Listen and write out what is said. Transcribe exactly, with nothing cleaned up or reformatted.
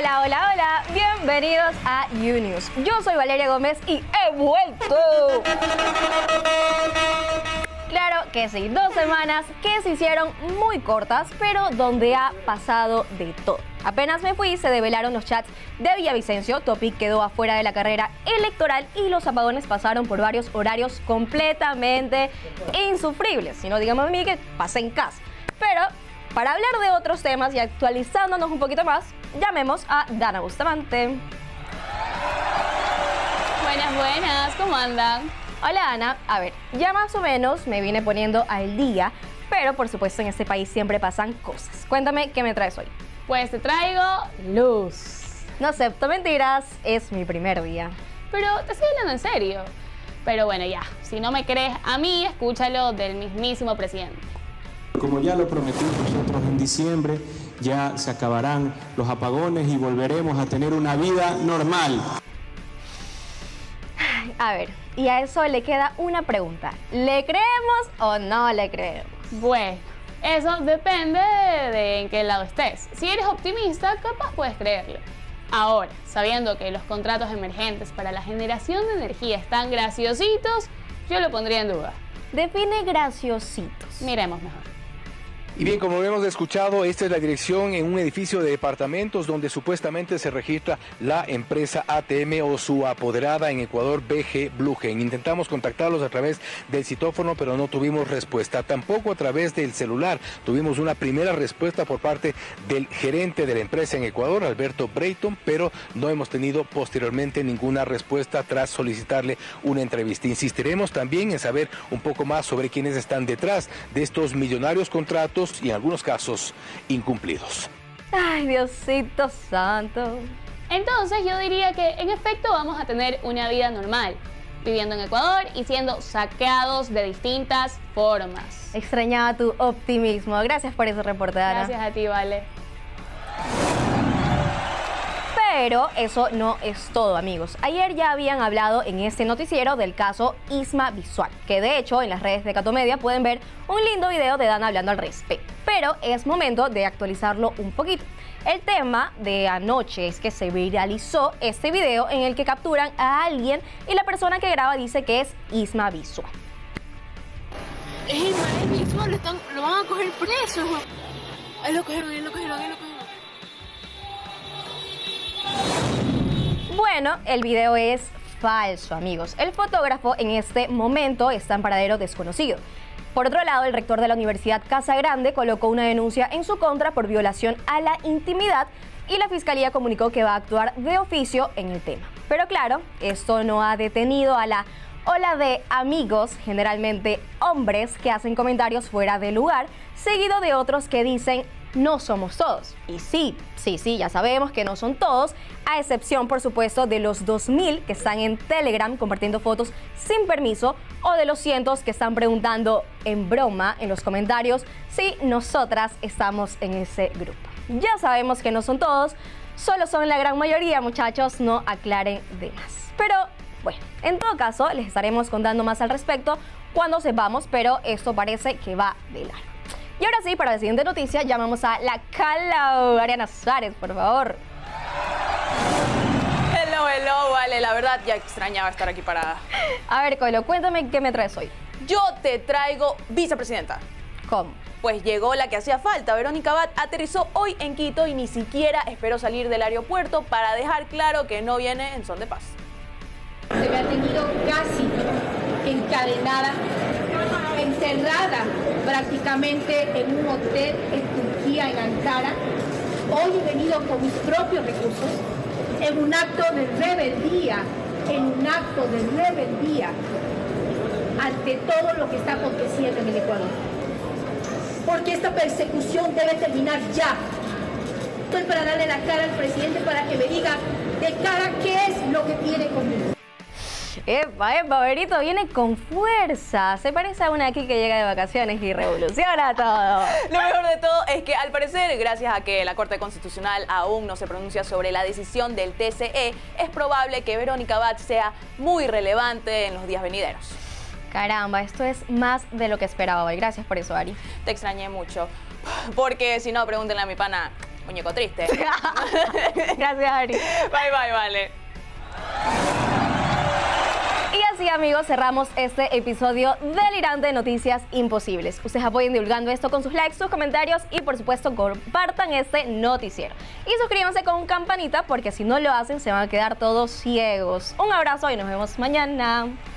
Hola, hola, hola, bienvenidos a YouNews. Yo soy Valeria Gómez y he vuelto. Claro que sí, dos semanas que se hicieron muy cortas, pero donde ha pasado de todo. Apenas me fui, se develaron los chats de Villavicencio, Topic quedó afuera de la carrera electoral y los apagones pasaron por varios horarios completamente insufribles. Si no, díganme a mí que pasé en casa. Pero para hablar de otros temas y actualizándonos un poquito más, llamemos a Dana Bustamante. Buenas, buenas, ¿cómo andan? Hola Ana, a ver, ya más o menos me vine poniendo al día, pero por supuesto en este país siempre pasan cosas. Cuéntame, ¿qué me traes hoy? Pues te traigo luz. No acepto mentiras, es mi primer día. Pero te estoy hablando en serio. Pero bueno, ya, si no me crees a mí, escúchalo del mismísimo presidente. Como ya lo prometimos nosotros en diciembre, ya se acabarán los apagones y volveremos a tener una vida normal. A ver, y a eso le queda una pregunta. ¿Le creemos o no le creemos? Bueno, eso depende de en qué lado estés. Si eres optimista, capaz puedes creerlo. Ahora, sabiendo que los contratos emergentes para la generación de energía están graciositos, yo lo pondría en duda. Define graciositos. Miremos mejor. Y bien, como hemos escuchado, esta es la dirección en un edificio de departamentos donde supuestamente se registra la empresa A T M o su apoderada en Ecuador, B G Blugen. Intentamos contactarlos a través del citófono, pero no tuvimos respuesta. Tampoco a través del celular. Tuvimos una primera respuesta por parte del gerente de la empresa en Ecuador, Alberto Brayton, pero no hemos tenido posteriormente ninguna respuesta tras solicitarle una entrevista. Insistiremos también en saber un poco más sobre quiénes están detrás de estos millonarios contratos y en algunos casos incumplidos. Ay, Diosito santo. Entonces yo diría que en efecto vamos a tener una vida normal, viviendo en Ecuador y siendo saqueados de distintas formas. Extrañaba tu optimismo. Gracias por ese reporte, Ana. Gracias a ti, Vale. Pero eso no es todo, amigos. Ayer ya habían hablado en este noticiero del caso Isma Visual, que de hecho en las redes de Catomedia pueden ver un lindo video de Dana hablando al respecto. Pero es momento de actualizarlo un poquito. El tema de anoche es que se viralizó este video en el que capturan a alguien y la persona que graba dice que es Isma Visual. Es Isma Visual, lo, están, lo van a coger preso. Él lo cogieron, él lo cogieron, él lo cogieron. Bueno, el video es falso, amigos. El fotógrafo en este momento está en paradero desconocido. Por otro lado, el rector de la Universidad Casa Grande colocó una denuncia en su contra por violación a la intimidad y la Fiscalía comunicó que va a actuar de oficio en el tema. Pero claro, esto no ha detenido a la ola de amigos, generalmente hombres, que hacen comentarios fuera de lugar, seguido de otros que dicen no somos todos. Y sí, sí, sí, ya sabemos que no son todos, a excepción, por supuesto, de los dos mil que están en Telegram compartiendo fotos sin permiso o de los cientos que están preguntando en broma en los comentarios si nosotras estamos en ese grupo. Ya sabemos que no son todos, solo son la gran mayoría, muchachos, no aclaren de más. Pero bueno, en todo caso, les estaremos contando más al respecto cuando sepamos, pero esto parece que va de largo. Y ahora sí, para la siguiente noticia, llamamos a la Cala, Ariana Suárez, por favor. Hello, hello, vale, la verdad ya extrañaba estar aquí parada. A ver, Colo, cuéntame qué me traes hoy. Yo te traigo vicepresidenta. ¿Cómo? Pues llegó la que hacía falta. Verónica Abad aterrizó hoy en Quito y ni siquiera esperó salir del aeropuerto para dejar claro que no viene en son de paz. Se me ha tenido casi encadenada, encerrada prácticamente en un hotel en Turquía, en Ankara. Hoy he venido con mis propios recursos, en un acto de rebeldía, en un acto de rebeldía ante todo lo que está aconteciendo en el Ecuador. Porque esta persecución debe terminar ya. Estoy para darle la cara al presidente para que me diga de cara qué es lo que tiene conmigo. Epa, epa, Berito viene con fuerza. Se parece a una aquí que llega de vacaciones y revoluciona todo. Lo mejor de todo es que al parecer, gracias a que la Corte Constitucional aún no se pronuncia sobre la decisión del T C E, es probable que Verónica Abad sea muy relevante en los días venideros. Caramba, esto es más de lo que esperaba hoy. Gracias por eso, Ari. Te extrañé mucho, porque si no, pregúntenle a mi pana muñeco triste. Gracias, Ari. Bye, bye, vale. Y así, amigos, cerramos este episodio delirante de Noticias Imposibles. Ustedes apoyen divulgando esto con sus likes, sus comentarios y, por supuesto, compartan este noticiero. Y suscríbanse con campanita porque si no lo hacen se van a quedar todos ciegos. Un abrazo y nos vemos mañana.